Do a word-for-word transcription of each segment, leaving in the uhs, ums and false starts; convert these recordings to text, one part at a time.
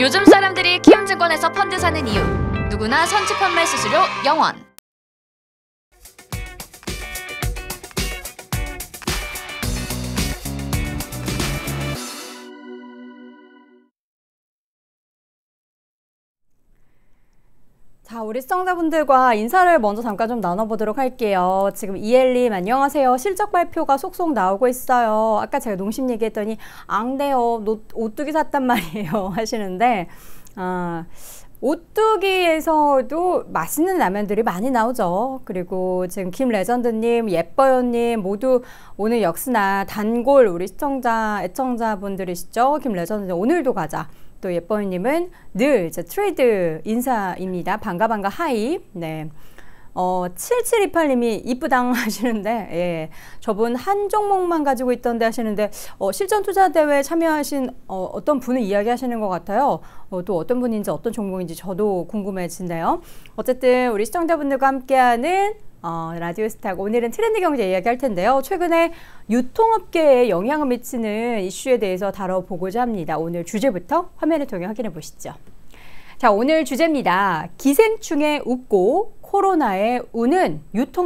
요즘 사람들이 키움증권에서 펀드 사는 이유, 누구나 선취 판매 수수료 영 원. 자, 우리 시청자분들과 인사를 먼저 잠깐 좀 나눠보도록 할게요. 지금 이엘님 안녕하세요. 실적 발표가 속속 나오고 있어요. 아까 제가 농심 얘기했더니 앙대요. 오뚜기 샀단 말이에요 하시는데 아, 오뚜기에서도 맛있는 라면들이 많이 나오죠. 그리고 지금 김레전드님, 예뻐요님 모두 오늘 역시나 단골 우리 시청자, 애청자분들이시죠. 김레전드님 오늘도 가자. 또 예뻐요님은 늘 이제 트레이드 인사입니다. 반가 반가 하이. 네. 어, 칠칠이팔님이 이쁘당 하시는데, 예. 저분 한 종목만 가지고 있던데 하시는데, 어, 실전투자대회에 참여하신 어, 어떤 분을 이야기하시는 것 같아요. 어, 또 어떤 분인지 어떤 종목인지 저도 궁금해지네요. 어쨌든 우리 시청자분들과 함께하는 어, 라디오스타 오늘은 트렌드 경제 이야기할 텐데요. 최근에 유통업계에 영향을 미치는 이슈에 대해서 다뤄보고자 합니다. 오늘 주제부터 화면을 통해 확인해 보시죠. 자, 오늘 주제입니다. 기생충에 웃고 코로나에 우는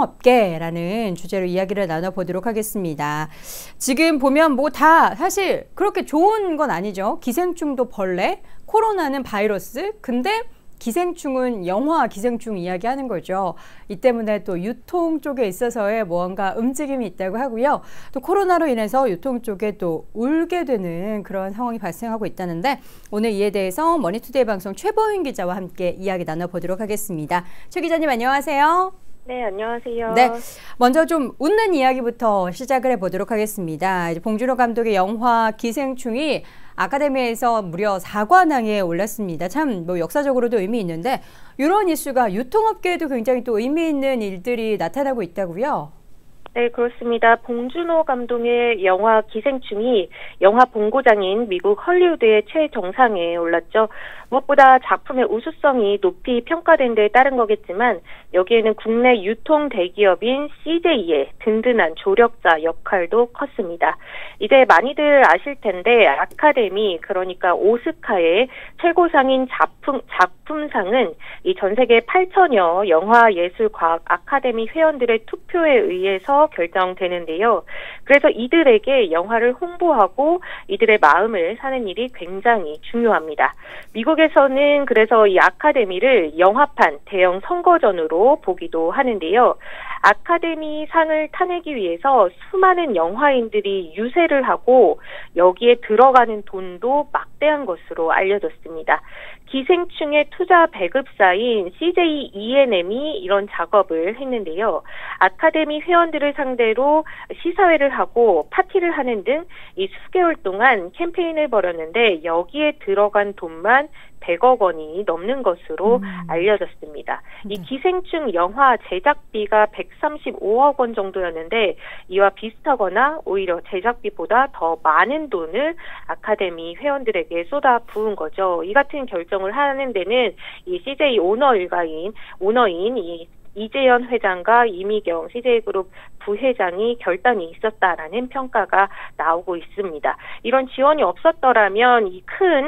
유통업계라는 주제로 이야기를 나눠보도록 하겠습니다. 지금 보면 뭐 다 사실 그렇게 좋은 건 아니죠. 기생충도 벌레, 코로나는 바이러스, 근데 기생충은 영화 기생충 이야기하는 거죠. 이 때문에 또 유통 쪽에 있어서의 뭔가 움직임이 있다고 하고요. 또 코로나로 인해서 유통 쪽에 또 울게 되는 그런 상황이 발생하고 있다는데 오늘 이에 대해서 머니투데이 방송 최보윤 기자와 함께 이야기 나눠보도록 하겠습니다. 최 기자님 안녕하세요. 네, 안녕하세요. 네, 먼저 좀 웃는 이야기부터 시작을 해보도록 하겠습니다. 이제 봉준호 감독의 영화 기생충이 아카데미에서 무려 사관왕에 올랐습니다. 참 뭐 역사적으로도 의미 있는데 이런 이슈가 유통업계에도 굉장히 또 의미 있는 일들이 나타나고 있다고요? 네, 그렇습니다. 봉준호 감독의 영화 기생충이 영화 본고장인 미국 헐리우드의 최정상에 올랐죠. 무엇보다 작품의 우수성이 높이 평가된 데에 따른 거겠지만 여기에는 국내 유통 대기업인 씨제이의 든든한 조력자 역할도 컸습니다. 이제 많이들 아실 텐데 아카데미, 그러니까 오스카의 최고상인 작품, 작품상은 이 전 세계 팔천여 영화예술과학 아카데미 회원들의 투표에 의해서 결정되는데요. 그래서 이들에게 영화를 홍보하고 이들의 마음을 사는 일이 굉장히 중요합니다. 미국에서는 그래서 이 아카데미를 영화판 대형 선거전으로 보기도 하는데요. 아카데미 상을 타내기 위해서 수많은 영화인들이 유세를 하고 여기에 들어가는 돈도 막대한 것으로 알려졌습니다. 기생충의 투자 배급사인 씨제이 이엔엠이 이런 작업을 했는데요. 아카데미 회원들을 상대로 시사회를 하고 파티를 하는 등 이 수개월 동안 캠페인을 벌였는데 여기에 들어간 돈만 백억 원이 넘는 것으로 음. 알려졌습니다. 이 기생충 영화 제작비가 백삼십오억 원 정도였는데 이와 비슷하거나 오히려 제작비보다 더 많은 돈을 아카데미 회원들에게 쏟아 부은 거죠. 이 같은 결정을 하는 데는 이 씨제이 오너 일가인 오너인 이 이재현 회장과 이미경 씨제이그룹 부회장이 결단이 있었다라는 평가가 나오고 있습니다. 이런 지원이 없었더라면 이 큰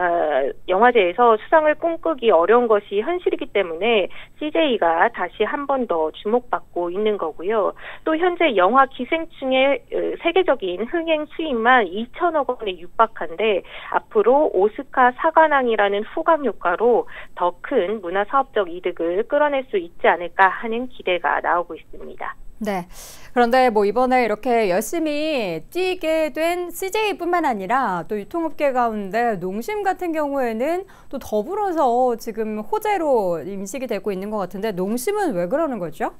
어, 영화제에서 수상을 꿈꾸기 어려운 것이 현실이기 때문에 씨제이가 다시 한 번 더 주목받고 있는 거고요. 또 현재 영화 기생충의 세계적인 흥행 수입만 이천억 원에 육박한데 앞으로 오스카 사관왕이라는 후광 효과로 더 큰 문화사업적 이득을 끌어낼 수 있지 않을까 하는 기대가 나오고 있습니다. 네. 그런데 뭐 이번에 이렇게 열심히 뛰게 된 씨제이뿐만 아니라 또 유통업계 가운데 농심 같은 경우에는 또 더불어서 지금 호재로 인식이 되고 있는 것 같은데 농심은 왜 그러는 거죠?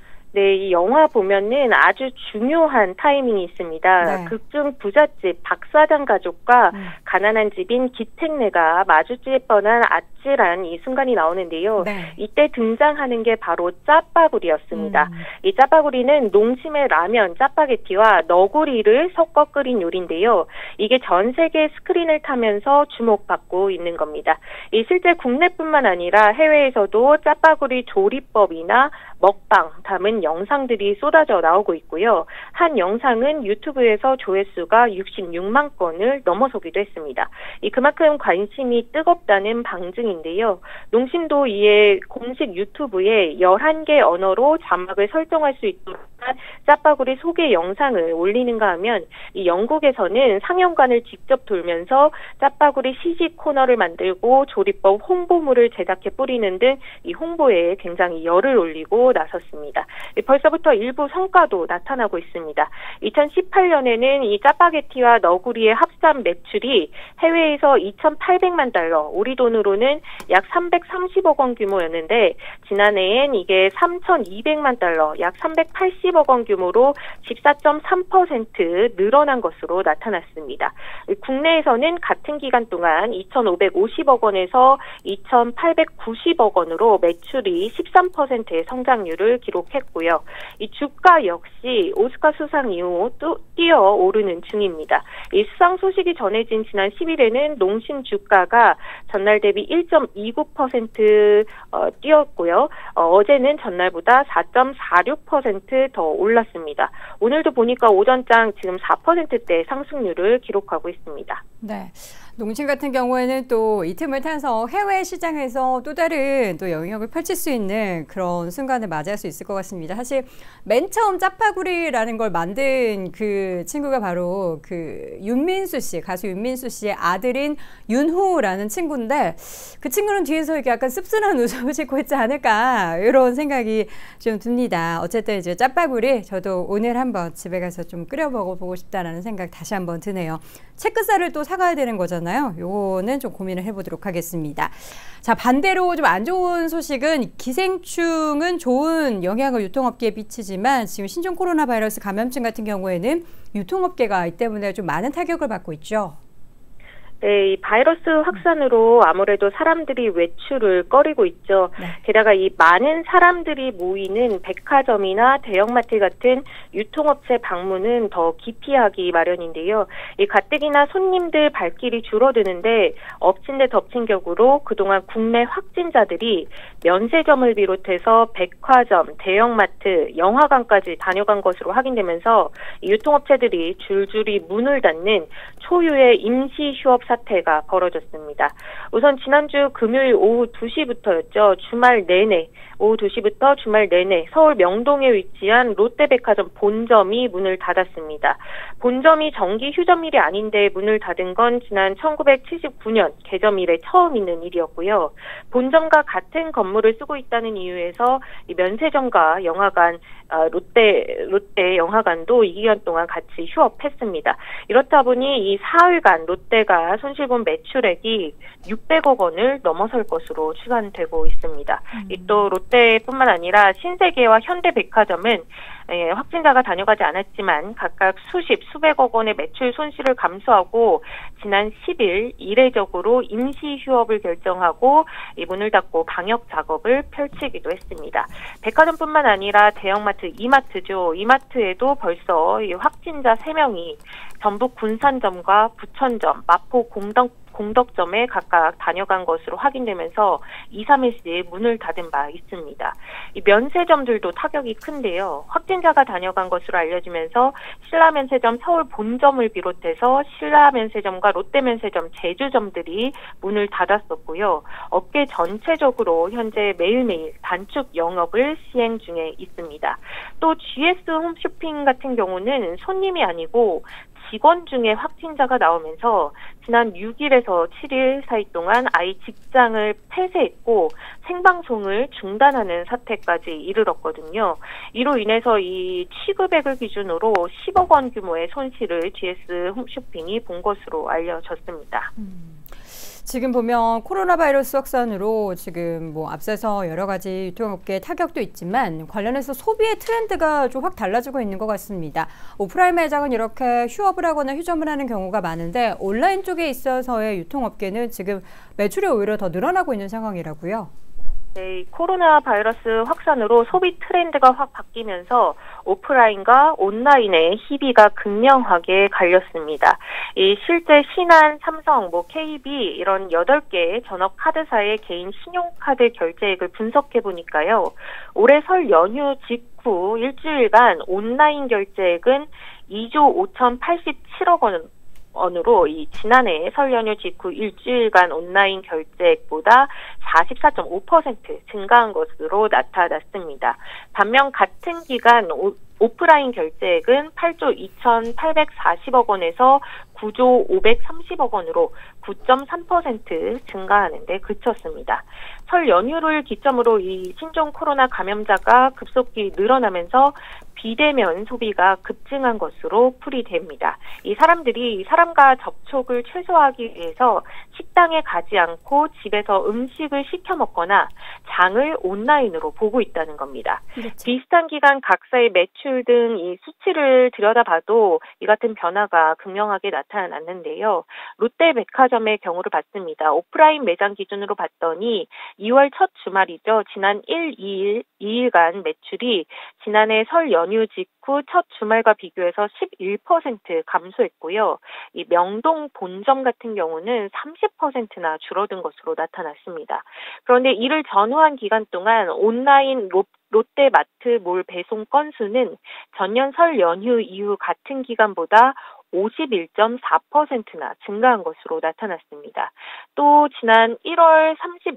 네, 이 영화 보면은 아주 중요한 타이밍이 있습니다. 네. 극중 부잣집 박사장 가족과 음. 가난한 집인 기택네가 마주칠 뻔한 아찔한 이 순간이 나오는데요. 네. 이때 등장하는 게 바로 짜파구리였습니다. 음. 이 짜파구리는 농심의 라면 짜파게티와 너구리를 섞어 끓인 요리인데요. 이게 전 세계 스크린을 타면서 주목받고 있는 겁니다. 이 실제 국내뿐만 아니라 해외에서도 짜파구리 조리법이나 먹방 담은 영상들이 쏟아져 나오고 있고요. 한 영상은 유튜브에서 조회수가 육십육만 건을 넘어서기도 했습니다. 이 그만큼 관심이 뜨겁다는 방증인데요. 농심도 이에 공식 유튜브에 열한 개 언어로 자막을 설정할 수 있도록 한 짜파구리 소개 영상을 올리는가 하면 이 영국에서는 상영관을 직접 돌면서 짜파구리 시식 코너를 만들고 조리법 홍보물을 제작해 뿌리는 등 이 홍보에 굉장히 열을 올리고 나섰습니다. 벌써부터 일부 성과도 나타나고 있습니다. 이천십팔 년에는 이 짜파게티와 너구리의 합산 매출이 해외에서 이천팔백만 달러, 우리 돈으로는 약 삼백삼십억 원 규모였는데 지난해엔 이게 삼천이백만 달러, 약 삼백팔십억 원 규모로 십사 점 삼 퍼센트 늘어난 것으로 나타났습니다. 국내에서는 같은 기간 동안 이천오백오십억 원에서 이천팔백구십억 원으로 매출이 십삼 퍼센트의 성장률을 기록했고요. 이 주가 역시 오스카 수상 이후 또 뛰어오르는 중입니다. 이 수상 소식이 전해진 지난 십 일에는 농심 주가가 전날 대비 일 점 이구 퍼센트 어, 뛰었고요. 어, 어제는 전날보다 사 점 사육 퍼센트 더 올랐습니다. 오늘도 보니까 오전장 지금 사 퍼센트대 상승률을 기록하고 있습니다. 네. 농심 같은 경우에는 또 이 틈을 타서 해외 시장에서 또 다른 또 영역을 펼칠 수 있는 그런 순간을 맞이할 수 있을 것 같습니다. 사실 맨 처음 짜파구리라는 걸 만든 그 친구가 바로 그 윤민수 씨, 가수 윤민수 씨의 아들인 윤호라는 친구인데 그 친구는 뒤에서 이렇게 약간 씁쓸한 웃음을 짓고 있지 않을까 이런 생각이 좀 듭니다. 어쨌든 이제 짜파구리 저도 오늘 한번 집에 가서 좀 끓여 먹어보고 싶다라는 생각 다시 한번 드네요. 채끝살을 또 사가야 되는 거잖아요. 요거는 좀 고민을 해보도록 하겠습니다. 자, 반대로 좀 안 좋은 소식은 기생충은 좋은 영향을 유통업계에 미치지만 지금 신종 코로나 바이러스 감염증 같은 경우에는 유통업계가 이 때문에 좀 많은 타격을 받고 있죠. 네, 이 바이러스 확산으로 아무래도 사람들이 외출을 꺼리고 있죠. 네. 게다가 이 많은 사람들이 모이는 백화점이나 대형마트 같은 유통업체 방문은 더 기피하기 마련인데요. 이 가뜩이나 손님들 발길이 줄어드는데 엎친 데 덮친 격으로 그동안 국내 확진자들이 면세점을 비롯해서 백화점, 대형마트, 영화관까지 다녀간 것으로 확인되면서 이 유통업체들이 줄줄이 문을 닫는 초유의 임시 휴업 사태가 벌어졌습니다. 우선 지난주 금요일 오후 두 시부터였죠. 주말 내내, 오후 두 시부터 주말 내내 서울 명동에 위치한 롯데백화점 본점이 문을 닫았습니다. 본점이 정기 휴점일이 아닌데 문을 닫은 건 지난 천구백칠십구 년 개점 이래 처음 있는 일이었고요. 본점과 같은 건물을 쓰고 있다는 이유에서 이 면세점과 영화관, 롯데, 롯데 영화관도 이 기간 동안 같이 휴업했습니다. 이렇다 보니 이 사흘간 롯데가 손실본 매출액이 육백억 원을 넘어설 것으로 추산되고 있습니다. 음. 또 롯데뿐만 아니라 신세계와 현대백화점은 예, 확진자가 다녀가지 않았지만 각각 수십, 수백억 원의 매출 손실을 감수하고 지난 십 일 이례적으로 임시 휴업을 결정하고 이 문을 닫고 방역 작업을 펼치기도 했습니다. 백화점뿐만 아니라 대형마트 이마트죠. 이마트에도 벌써 이 확진자 세 명이 전북 군산점과 부천점, 마포 공덕 공덕점에 각각 다녀간 것으로 확인되면서 이, 삼 일씩 문을 닫은 바 있습니다. 이 면세점들도 타격이 큰데요. 확진자가 다녀간 것으로 알려지면서 신라면세점 서울 본점을 비롯해서 신라면세점과 롯데면세점 제주점들이 문을 닫았었고요. 업계 전체적으로 현재 매일매일 단축 영업을 시행 중에 있습니다. 또 지에스 홈쇼핑 같은 경우는 손님이 아니고 직원 중에 확진자가 나오면서 지난 육 일에서 칠 일 사이 동안 아예 직장을 폐쇄했고 생방송을 중단하는 사태까지 이르렀거든요. 이로 인해서 이 취급액을 기준으로 십억 원 규모의 손실을 지에스 홈쇼핑이 본 것으로 알려졌습니다. 음. 지금 보면 코로나 바이러스 확산으로 지금 뭐 앞서서 여러 가지 유통업계에 타격도 있지만 관련해서 소비의 트렌드가 좀 확 달라지고 있는 것 같습니다. 오프라인 매장은 이렇게 휴업을 하거나 휴점을 하는 경우가 많은데 온라인 쪽에 있어서의 유통업계는 지금 매출이 오히려 더 늘어나고 있는 상황이라고요. 네, 코로나 바이러스 확산으로 소비 트렌드가 확 바뀌면서 오프라인과 온라인의 희비가 극명하게 갈렸습니다. 이 실제 신한, 삼성, 뭐 케이비 이런 여덟 개의 전업 카드사의 개인 신용카드 결제액을 분석해 보니까요. 올해 설 연휴 직후 일주일간 온라인 결제액은 이조 오천팔십칠억 원 원으로 이 지난해 설 연휴 직후 일주일간 온라인 결제액보다 사십사 점 오 퍼센트 증가한 것으로 나타났습니다. 반면 같은 기간 오, 오프라인 결제액은 팔조 이천팔백사십억 원에서 구조 오백삼십억 원으로 구 점 삼 퍼센트 증가하는 데 그쳤습니다. 설 연휴를 기점으로 이 신종 코로나 감염자가 급속히 늘어나면서 비대면 소비가 급증한 것으로 풀이됩니다. 이 사람들이 사람과 접촉을 최소화하기 위해서 식당에 가지 않고 집에서 음식을 시켜 먹거나 장을 온라인으로 보고 있다는 겁니다. 그렇죠. 비슷한 기간 각사의 매출 등 이 수치를 들여다봐도 이 같은 변화가 극명하게 나타났는데요. 롯데백화점의 경우를 봤습니다. 오프라인 매장 기준으로 봤더니 이월 첫 주말이죠. 지난 일, 이일, 이일간 매출이 지난해 설 연휴 직후 첫 주말과 비교해서 십일 퍼센트 감소했고요. 이 명동 본점 같은 경우는 삼십 퍼센트나 줄어든 것으로 나타났습니다. 그런데 이를 전후한 기간 동안 온라인 로 롯데마트 몰 배송 건수는 전년 설 연휴 이후 같은 기간보다 오십일 점 사 퍼센트나 증가한 것으로 나타났습니다. 또 지난 일월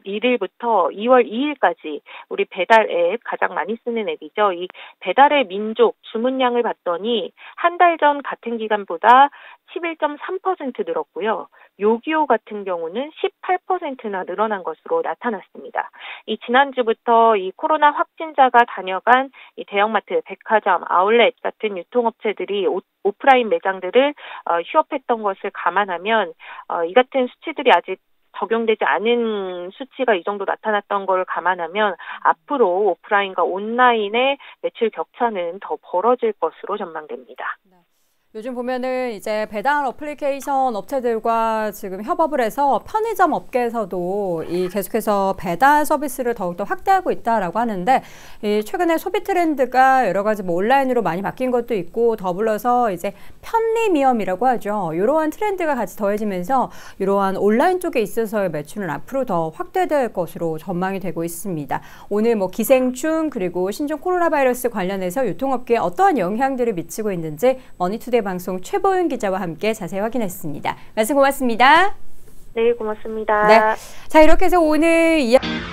삼십일일부터 이월 이일까지 우리 배달 앱 가장 많이 쓰는 앱이죠. 이 배달의 민족 주문량을 봤더니 한 달 전 같은 기간보다 십일 점 삼 퍼센트 늘었고요. 요기요 같은 경우는 십팔 퍼센트나 늘어난 것으로 나타났습니다. 이 지난주부터 이 코로나 확진자가 다녀간 이 대형마트, 백화점, 아울렛 같은 유통업체들이 오, 오프라인 매장들을 어, 휴업했던 것을 감안하면 어, 이 같은 수치들이 아직 적용되지 않은 수치가 이 정도 나타났던 걸 감안하면 앞으로 오프라인과 온라인의 매출 격차는 더 벌어질 것으로 전망됩니다. 요즘 보면은 이제 배달 어플리케이션 업체들과 지금 협업을 해서 편의점 업계에서도 이 계속해서 배달 서비스를 더욱더 확대하고 있다라고 하는데, 이 최근에 소비 트렌드가 여러 가지 뭐 온라인으로 많이 바뀐 것도 있고 더불어서 이제 편리미엄이라고 하죠. 이러한 트렌드가 같이 더해지면서 이러한 온라인 쪽에 있어서의 매출은 앞으로 더 확대될 것으로 전망이 되고 있습니다. 오늘 뭐 기생충 그리고 신종 코로나 바이러스 관련해서 유통업계에 어떠한 영향들을 미치고 있는지 머니투데이 방송 최보윤 기자와 함께 자세히 확인했습니다. 말씀 고맙습니다. 네, 고맙습니다. 네, 자 이렇게 해서 오늘 이야기